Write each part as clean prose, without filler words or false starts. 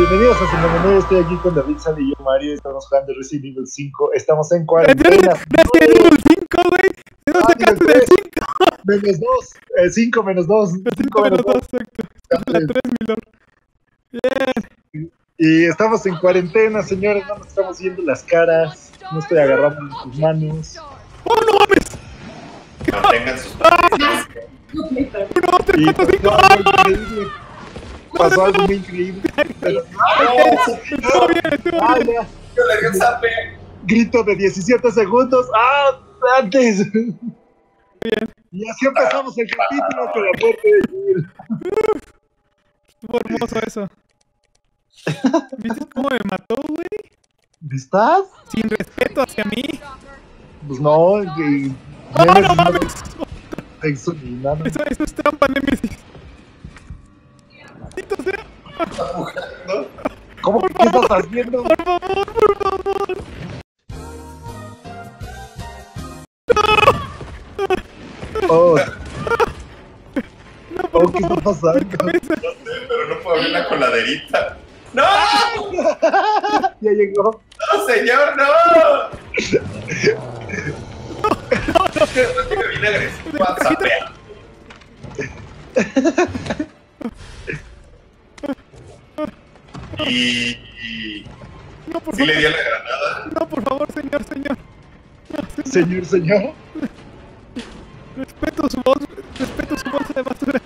Bienvenidos a Cinemanet, estoy aquí con David, Sally y yo, Mario, estamos jugando Resident Evil 5, estamos en cuarentena. Resident Evil 5, güey. ¿De dónde sacaste del 5? Menos 2, 5 menos 2. El 5 menos 2, exacto. La 3, mi lord. Bien. Y estamos en cuarentena, señores, no nos estamos viendo las caras, no estoy agarrando tus manos. ¡Oh, no mames! Mantengan sus 1, 2, 3, 4, 5. Pasó algo muy increíble. Estuvo bien, estuvo Ah, bien. ya. Yo le di un zape. Grito de 17 segundos. Antes. Bien. Y así empezamos el capítulo con la muerte de Jill. Estuvo hermoso eso. ¿Viste cómo me mató, güey? ¿Estás? Sin respeto hacia mí. Pues no, No mames. Eso ni nada. Eso es trampa, Nemesis. Maldito sea. ¿No? ¿Cómo que qué estás haciendo? Por favor. Oh, No, por ¿qué está favor. pasando? Mi cabeza. No sé, pero no puedo abrir la coladerita. ¡No! Ya llegó. ¡No, señor, no! No tiene bien agresivo a zapear. Y No, por sí le favor. dio la granada. No, por favor, señor. Señor. Respeto su bolsa de basura.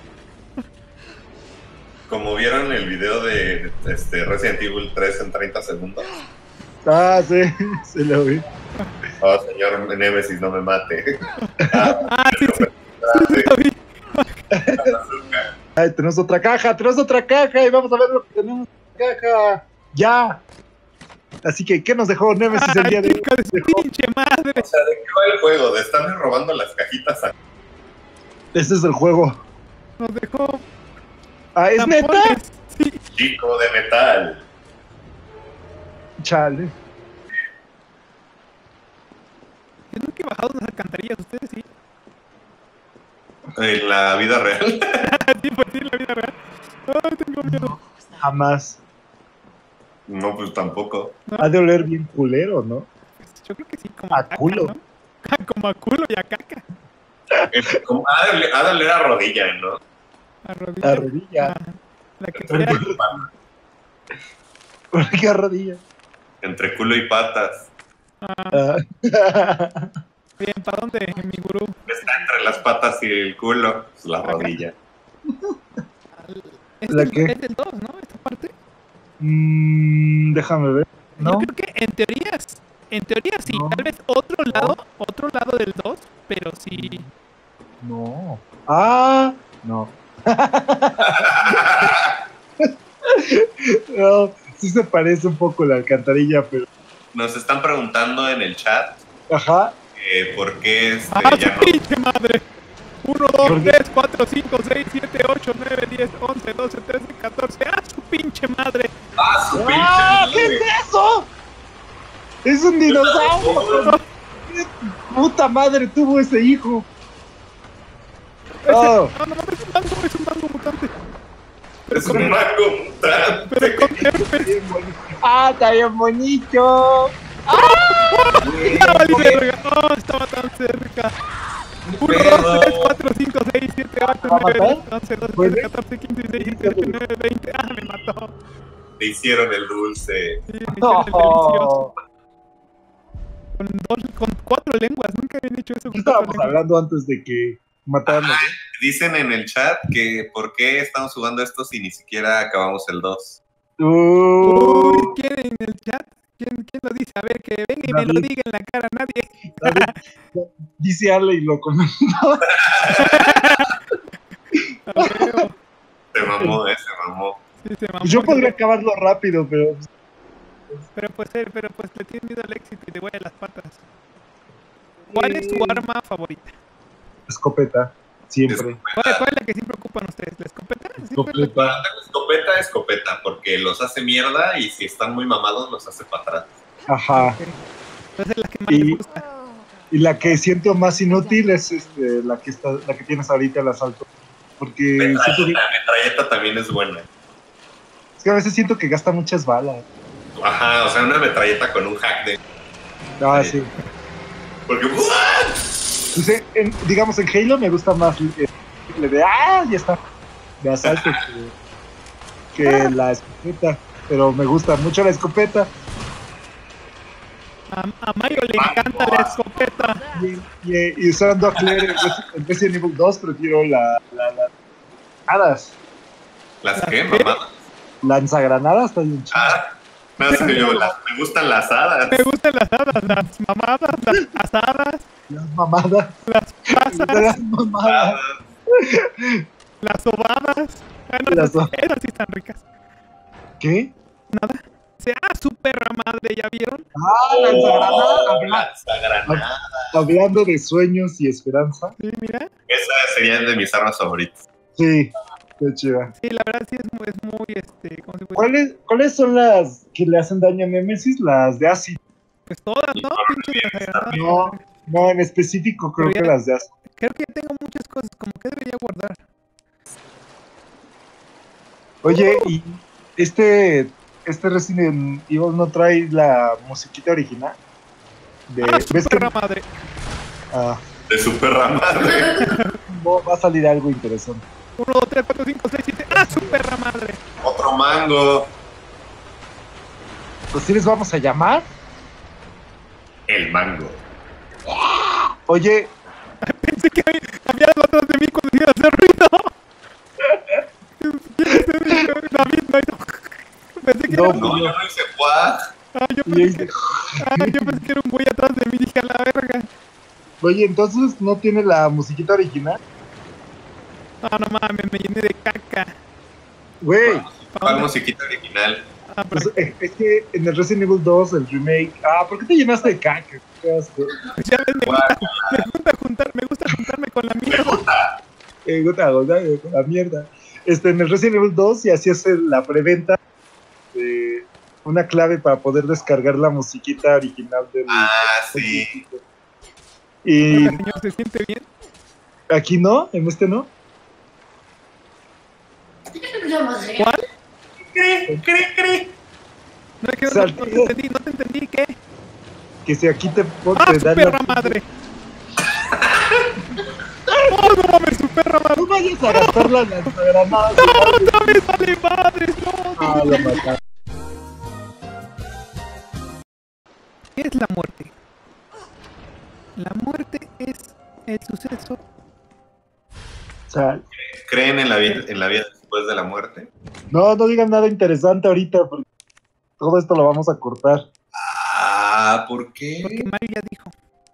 Como vieron el video de Resident Evil 3 en 30 segundos. Ah, sí, se lo vi. Oh, señor Nemesis, no me mate. Sí, lo vi. Ay, tenemos otra caja y vamos a ver lo que tenemos en la caja. Ya. Así que, ¿qué nos dejó Nemesis el día de hoy? Chica de su pinche madre. O sea, ¿de qué va el juego? ¿De estarle robando las cajitas a Ese es el juego. Nos dejó. Ah, ¿es neta? tampones. Sí. chico de metal? Chale. Yo nunca he bajado unas alcantarillas, ustedes sí. En la vida real. Sí, pues sí, la vida real. Ay, tengo miedo. Jamás. No, pues tampoco. Ha de oler bien culero, ¿no? Yo creo que sí, como A caca, culo. ¿no? Como a culo y a caca. Como ha de oler a rodilla, ¿no? A rodilla. A rodilla. Ajá. La que ¿Por sea. qué? ¿Por qué a rodilla? Entre culo y patas. Ah. Bien, ¿para dónde, mi gurú? Está entre las patas y el culo. Pues la rodilla. ¿La qué? Es del 2, ¿no? Esta parte. Déjame ver. Yo ¿No? creo que en teoría sí, No. tal vez otro lado del 2, pero sí. No. Ah, no. No, sí se parece un poco la alcantarilla, pero. Nos están preguntando en el chat Ajá. por qué ¡Ah, ya su no. pinche madre! 1, 2, ¿Por qué? 3, 4, 5, 6, 7, 8, 9, 10, 11, 12, 13, 14. ¡Ah, su pinche madre! ¡Ah, su pinche ¡Ah! ¿Qué madre! es eso? ¡Es un dinosaurio! ¿Qué puta madre tuvo ese hijo? Oh. ¡Ah, no mames! Es un mango mutante. Es un mango mutante. Pero con herpes. Bien bonito. ¡Ah, está bien bonito! ¡Ah, vale, verga! ¡Oh, estaba tan cerca! 1, 2, 3, 4, 5, 6, 7, 8, 9, 10, 11, 12, 13, 14, 15, 16, 17, 19, 20. ¡Ah, me mató! Le hicieron el dulce. Sí, me hicieron el delicioso. Con 4 lenguas, nunca habían hecho eso ¿Qué con 4 estábamos lenguas. hablando antes de que mataran? Dicen en el chat que por qué estamos jugando esto si ni siquiera acabamos el 2. Uy, ¿quién en el chat? ¿Quién lo dice? A ver, que venga y me lo David. diga en la cara, nadie. Dice Arley y lo comentó. A ver, Se mamó, se mamó. sí, se mamó. Yo podría acabarlo rápido, pero. Pero pues le tienes miedo al éxito y te huele las patas. ¿Cuál es tu arma favorita? Escopeta, siempre. ¿Cuál es la que siempre ocupan ustedes? ¿La escopeta? Siempre Escopeta. Escopeta, porque los hace mierda y si están muy mamados los hace para atrás. Ajá. Ok. Entonces la que más le gusta. Y la que siento más inútil es la que tienes ahorita, el asalto. Porque siento que- La metralleta también es buena. que a veces siento que gasta muchas balas. Ajá, o sea, una metralleta con un hack de... Ah, sí. Porque... Pues, digamos, en Halo me gusta más el de ya está, de asalto que la escopeta, pero me gusta mucho la escopeta. A Mario le encanta la escopeta. Y usando a Claire en Resident Evil 2 prefiero las granadas. ¿Las qué, mamá? Lanzagranadas está bien chido. No, es que me gustan las hadas. Me gustan las hadas, las mamadas, las asadas, Las mamadas. las pasas, Las mamadas. las sobadas. No, Las esas sí están ricas. ¿Qué? Nada. Su perra madre, ¿ya vieron? Lanzagranadas. Hablando de sueños y esperanza. Sí, mira. Esa sería de mis armas favoritas. Sí, qué chida. Sí, la verdad sí es muy, ¿cómo se puede decir? ¿Cuáles son las que le hacen daño a Nemesis? Las de ácido. Pues todas, ¿no? Pinche lanzagranadas. No, en específico creo que las de ácido. Creo que ya tengo muchas cosas, como que debería guardar. Oye, y este Resident Evil no trae la musiquita original. Su perra madre. De su perra madre. Va a salir algo interesante. 1, 2, 3, 4, 5, 6, 7. Su perra madre. Otro mango. Pues sí les vamos a llamar. El mango. Oye, Pensé que había algo atrás de mí cuando iba a hacer ruido. David no hizo. Pensé que No, era... No, yo no hice guaj. yo pensé que era un güey atrás de mí. Dije, a la verga. oye, entonces no tiene la musiquita original. No mames, me llené de caca. Güey, ¿Cuál musiquita original? pues, es que en el Resident Evil 2, el remake. ¿Por qué te llenaste de caca? Qué asco. Pues ya ves, me gusta juntarme con la mierda. Con la mierda. En el Resident Evil 2, si hacías la preventa, una clave para poder descargar la musiquita original del. Sí. Y Hola, señor, ¿se siente bien? aquí no, en este no. ¿Cuál? Cree. No, es que no te entendí, ¿qué? Que si aquí te Su dan perra madre. No mames, su perra madre. No vayas a gastar la lanzagranada. No me vale madres, no. Lo mataron. ¿Qué es la muerte? La muerte es el suceso. O sea, ¿Creen en la vida después de la muerte? no digan nada interesante ahorita, porque todo esto lo vamos a cortar. ¿Por qué? Porque Mario ya dijo.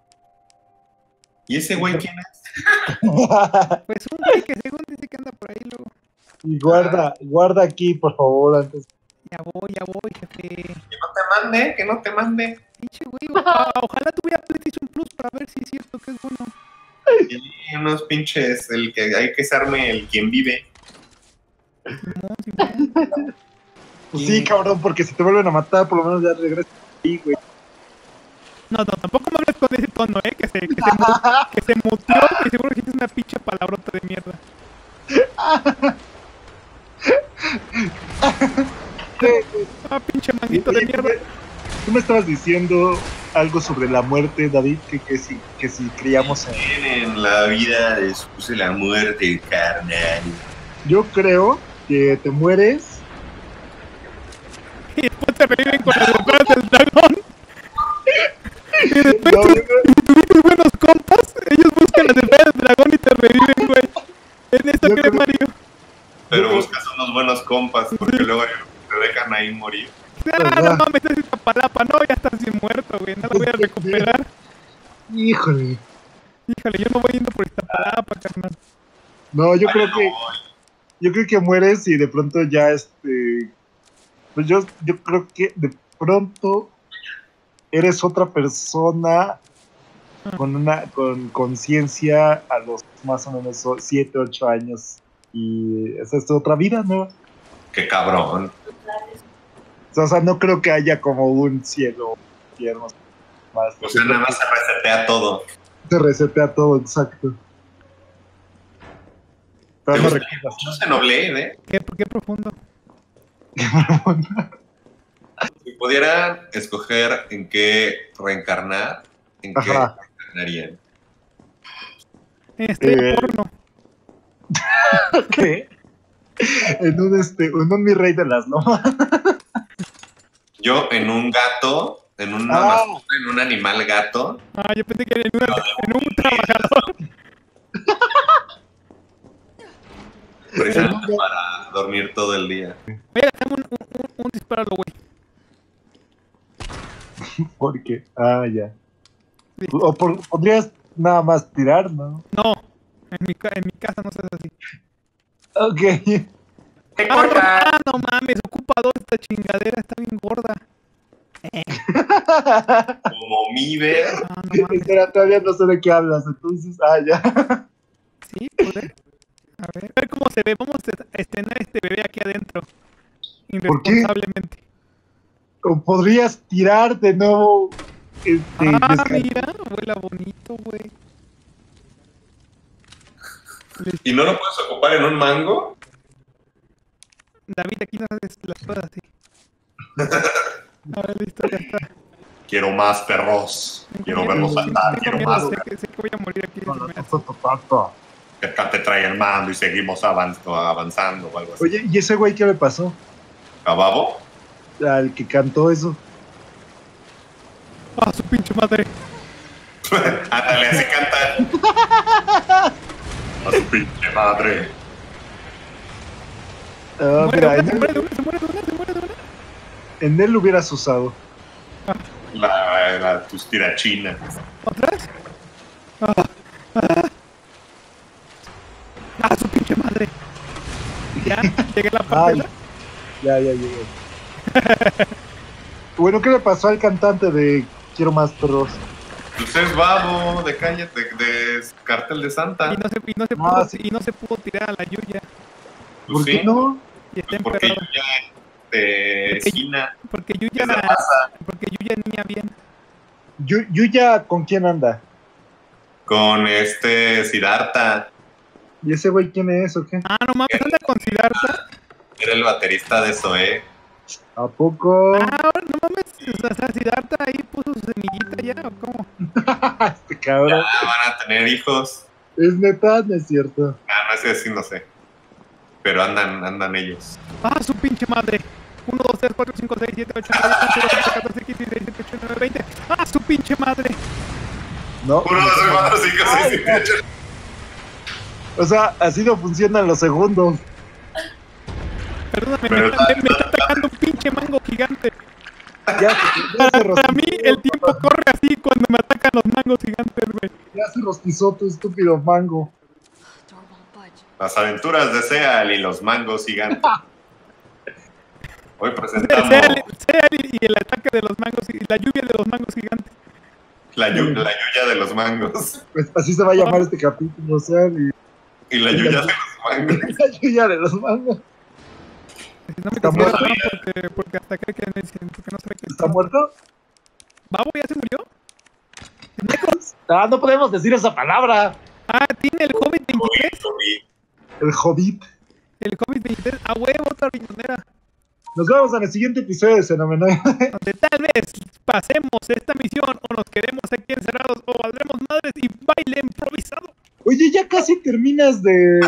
¿Y ese güey quién es? Pues un güey que según dice que anda por ahí luego. Y guarda aquí, por favor, antes. Ya voy, jefe. Que no te mande. Pinche güey, ojalá tuviera PlayStation Plus para ver si es cierto que es bueno. Y unos pinches, el que hay que se arme el quien vive. Simón. Pues sí, cabrón, porque si te vuelven a matar, por lo menos ya regresas ahí, güey. No, tampoco me hables con ese tono, que se muteó y seguro que es una pinche palabrota de mierda. Pinche manguito de mierda. Tú me estabas diciendo algo sobre la muerte, David, que si creíamos en la vida después de la muerte, carnal. Yo creo que te mueres y después te reviven con las esferas del dragón. Y después tuviste buenos compas, ellos buscan las esferas del dragón y te reviven, güey. ¿En esto crees, Mario? Pero buscas unos buenos compas, porque luego te dejan ahí morir. No mames, es Iztapalapa, no, ya estás bien muerto, güey, no lo voy a recuperar. Híjole, yo no voy yendo por Iztapalapa, carnal. No, yo creo que mueres y de pronto ya pues yo creo que de pronto eres otra persona con conciencia a los más o menos 7, 8 años y esa es otra vida, ¿no? Qué cabrón. O sea, no creo que haya como un cielo, infierno más. O sea, nada más se resetea todo. Se resetea todo, exacto. Pero no recuerdas, ¿no? Xenoblade, ¿Qué profundo? Si pudieran escoger en qué reencarnar, ¿en qué Ajá. reencarnarían? Estrella porno. ¿Qué? En un mi rey de las lomas. Yo en un gato, en una mascota, en un animal gato. Ah, yo pensé que en un trabajador. Precisamente para dormir todo el día. Oye, dame un disparo, güey. Porque, ya. Sí. O podrías nada más tirar, ¿no? No, en mi casa no se hace así. Ok. No mames, ocupa 2 esta chingadera, está bien gorda. Como Miber. Ah, no mames. Espera, todavía no sé de qué hablas, entonces, ya. Sí, poder. A ver cómo se ve. Vamos a estrenar este bebé aquí adentro. ¿Por qué? Irresponsablemente. O podrías tirar de nuevo. Mira, vuela bonito, güey. ¿Y no lo puedes ocupar en un mango? David, aquí no haces las cosas así. Ahora listo, ya está. Quiero más perros. Quiero verlos saltar. Tengo Quiero miedo, más. sé que voy a morir aquí. Que acá te trae el mando y seguimos avanzando o algo así. Oye, ¿y ese güey qué le pasó? ¿A Babo? Al que cantó eso. Ah, su pinche madre. Ándale, así canta. A su pinche madre. Mira, Se muere de una. en él lo hubieras usado. Tus tirachinas. ¿Otras? Su pinche madre. Ya, llegué a la parte. Ya llegué. Bueno, ¿qué le pasó al cantante de Quiero más perros? Pues es Babo de calle, de Cartel de Santa. Y no se pudo tirar a la Yuya. ¿Por qué no? Y está Porque emperrado. Yuya de China. Porque Yuya niña bien. Yuya, ¿con quién anda? Con Siddhartha. ¿Y ese güey quién es o qué? No mames, anda con Siddhartha. Era el baterista de Zoé. ¿A poco? No mames, o sea, Siddhartha ahí puso su semillita ya, ¿o cómo? Este cabrón. Ya van a tener hijos. Es neta, no es cierto. No sé si no sé. Pero andan ellos. Su pinche madre. 1, 2, 3, 4, 5, 6, 7, 8, 9, 10, 11, 12, 14, 15, 16, 17, 18, 19, 20. Su pinche madre. No. 1, 2, 3, 4, 5, 6, 7, 8. O sea, así no funcionan los segundos. Perdóname, me está atacando un pinche mango gigante. Ya Para mí, el tiempo corre así cuando me atacan los mangos gigantes, güey. Ya se rostizó tu estúpido mango. Las aventuras de Seal y los mangos gigantes. Hoy presentamos Seal y el ataque de los mangos y la lluvia de los mangos gigantes. la lluvia de los mangos. Pues así se va a llamar este capítulo, o sea, Y la lluvia de los mangos. la lluvia de los mangos. No me ¿Está considero muerto? porque hasta cree que me dicen, porque no sabe que ¿Está muerto? ¿Babo ya se murió? No podemos decir esa palabra. Tiene el Hobbit 23. El Hobbit. El Hobbit 23, a huevo, otra riñonera. Nos vemos en el siguiente episodio de Fenomenal. Donde tal vez pasemos esta misión o nos quedemos aquí encerrados o valdremos madres y baile improvisado. Oye, ya casi terminas de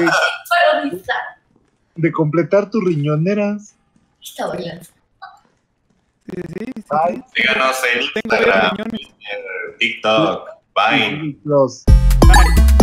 completar tus riñoneras. Está bien. Sí. Síganos en Instagram, TikTok, Vine. Los. Bye.